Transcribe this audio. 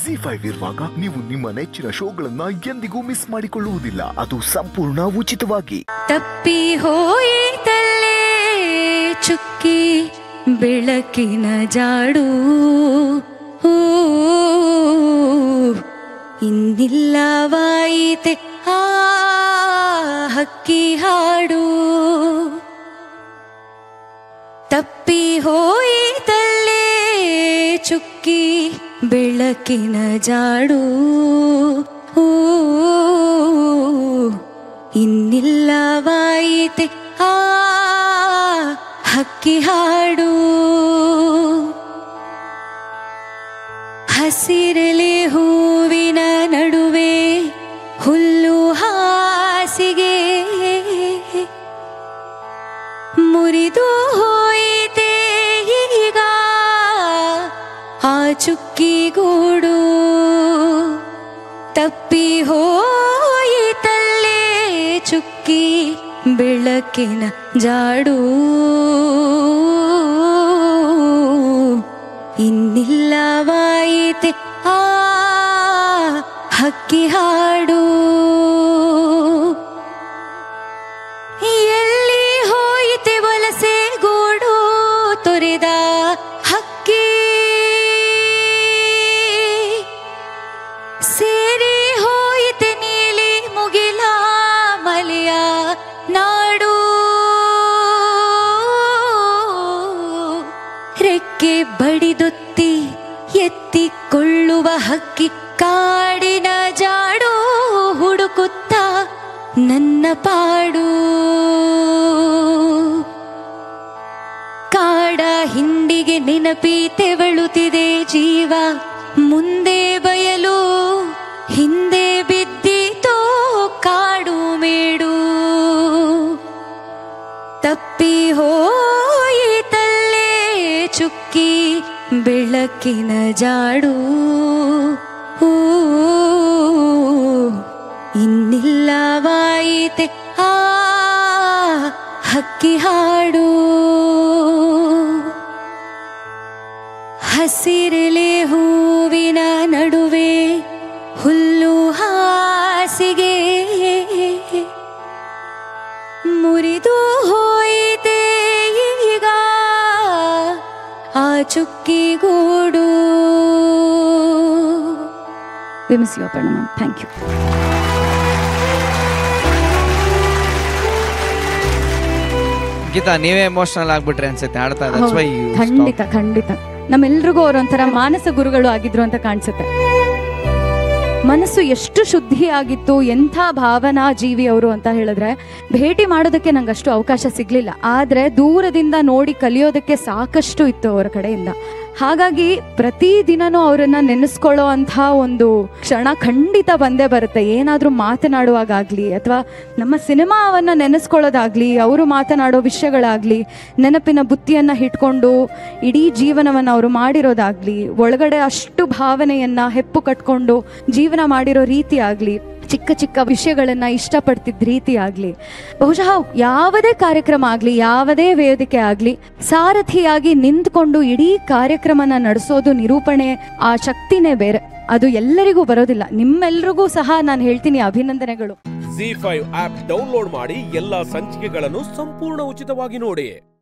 ZEE5 ಇರುವಾಗ ನೀವು ನಿಮ್ಮ ನೆಚ್ಚಿನ ಶೋಗಳನ್ನ ಎಂದಿಗೂ ಮಿಸ್ ಮಾಡಿಕೊಳ್ಳುವುದಿಲ್ಲ. ಅದು ಸಂಪೂರ್ಣ ಉಚಿತವಾಗಿ. ತಪ್ಪಿ ಹೋಯಿತಲ್ಲೇ ಚುಕ್ಕಿ ಬೆಳಕಿನ ಜಾಡು, ಇನ್ನಿಲ್ಲವಾಯಿತೆ ಆ ಹಕ್ಕಿ ಹಾಡು. ತಪ್ಪಿ ಹೋಯಿತಲ್ಲೇ ಚುಕ್ಕಿ ಬೆಳಕಿನ ಜಾಡು, ಇನ್ನಿಲ್ಲವಾಯಿತೆ ಆ ಹಕ್ಕಿ ಹಾಡು. ಹಸಿರೆಲೆ ಹೂವಿನ ನಡುವೆ ಹುಲ್ಲು ಹಾಸಿಗೆ ಮುರಿದು ಹೋಯಿತೆ ಈಗ ಆ ಚುಕ್ಕಿ ಗೂಡು. ತಪ್ಪಿ ಹೋಯಿತಲ್ಲೇ ಚುಕ್ಕಿ ಬೆಳಕಿನ ಜಾಡು, ಇನ್ನಿಲ್ಲವಾಯಿತೆ ಆ ಹಕ್ಕಿ ಹಾಡು. ಎಲ್ಲಿ ಹೋಯಿತೆ ವಲಸೆ ಗೂಡು ತೊರೆದ ಹಕ್ಕಿ, ಸೇರಿ ಹೋಯಿತೆ ನೀಲಿ ಮುಗಿಲ ಮಲೆಯ ನಾಡು. ರೆಕ್ಕೆ ಬಡಿದೊತ್ತಿ ಎತ್ತಿಕೊಳ್ಳುವ ಹಕ್ಕಿ ಕಾಡಿನ ಜಾಡು ಹುಡುಕುತ್ತ ನನ್ನ ಪಾಡು. ಕಾಡ ಹಿಂಡಿಗೆ ನೆನಪಿ ತೆವಳುತ್ತಿದೆ ಜೀವ, ಮುಂದೆ ಬಯಲು ಹಿಂದೆ ಬಿದ್ದೀತೋ ಕಾಡು ಮೇಡು. ತಪ್ಪಿ ಹೋಯಿತಲ್ಲೇ ಚುಕ್ಕಿ ಬೆಳಕಿನ ಜಾಡು, ಇನ್ನಿಲ್ಲವಾಯಿತೆ ಆ ಹಕ್ಕಿ ಹಾಡು. ಹಸಿರೆಲೆ ಹೂವಿನ ನಡುವೆ ಹುಲ್ಲು ಹಾಸಿಗೆ ಮುರಿದು ಹೋಯಿತೆ ಈಗ ಆ ಚುಕ್ಕಿ ಗೂಡು. We miss you, Aparna ma'am. Thank you. Geetha, ನೀವೇ ಎಮೋಷನಲ್ ಆಗ್ಬಿಟ್ರೆ ಅನ್ಸುತ್ತೆ ಆಡ್ತಾ. ಖಂಡಿತ ನಮ್ಮೆಲ್ರಿಗೂ ಅವರೊಂಥರ ಮಾನಸ ಗುರುಗಳು ಆಗಿದ್ರು ಅಂತ ಕಾಣಿಸುತ್ತೆ. ಮನಸ್ಸು ಎಷ್ಟು ಶುದ್ಧಿಯಾಗಿತ್ತು, ಎಂಥ ಭಾವನಾ ಜೀವಿ ಅವರು ಅಂತ ಹೇಳಿದ್ರೆ ಭೇಟಿ ಮಾಡೋದಕ್ಕೆ ನಂಗೆ ಅಷ್ಟು ಅವಕಾಶ ಸಿಗ್ಲಿಲ್ಲ. ಆದ್ರೆ ದೂರದಿಂದ ನೋಡಿ ಕಲಿಯೋದಕ್ಕೆ ಸಾಕಷ್ಟು ಇತ್ತು ಅವರ ಕಡೆಯಿಂದ. ಹಾಗಾಗಿ ಪ್ರತಿದಿನನೂ ಅವರನ್ನ ನೆನೆಸ್ಕೊಳ್ಳೋ ಅಂಥ ಒಂದು ಕ್ಷಣ ಖಂಡಿತ ಬಂದೇ ಬರುತ್ತೆ. ಏನಾದರೂ ಮಾತನಾಡುವಾಗಲಿ ಅಥವಾ ನಮ್ಮ ಸಿನಿಮಾವನ್ನು ನೆನೆಸ್ಕೊಳ್ಳೋದಾಗ್ಲಿ, ಅವರು ಮಾತನಾಡೋ ವಿಷಯಗಳಾಗ್ಲಿ, ನೆನಪಿನ ಬುತ್ತಿಯನ್ನು ಇಟ್ಕೊಂಡು ಇಡೀ ಜೀವನವನ್ನು ಅವರು ಮಾಡಿರೋದಾಗ್ಲಿ, ಒಳಗಡೆ ಅಷ್ಟು ಭಾವನೆಯನ್ನ ಹೆಪ್ಪು ಕಟ್ಕೊಂಡು ಜೀವನ ಮಾಡಿರೋ ರೀತಿ ಆಗಲಿ, ಚಿಕ್ಕ ಚಿಕ್ಕ ವಿಷಯಗಳನ್ನ ಇಷ್ಟಪಡ್ತಿದ್ದ ರೀತಿ ಆಗಲಿ, ಬಹುಶಃ ಯಾವುದೇ ಕಾರ್ಯಕ್ರಮ ಆಗಲಿ, ಯಾವುದೇ ವೇದಿಕೆ ಆಗಲಿ, ಸಾರಥಿಯಾಗಿ ನಿಂತ್ಕೊಂಡು ಇಡೀ ಕಾರ್ಯಕ್ರಮನ ನಡೆಸೋದು, ನಿರೂಪಣೆ, ಆ ಶಕ್ತಿನೇ ಬೇರೆ. ಅದು ಎಲ್ಲರಿಗೂ ಬರೋದಿಲ್ಲ. ನಿಮ್ಮೆಲ್ರಿಗೂ ಸಹ ನಾನು ಹೇಳ್ತೀನಿ ಅಭಿನಂದನೆಗಳು. ZEE5 ಆಪ್ ಡೌನ್ಲೋಡ್ ಮಾಡಿ ಎಲ್ಲಾ ಸಂಚಿಕೆಗಳನ್ನು ಸಂಪೂರ್ಣ ಉಚಿತವಾಗಿ ನೋಡಿ.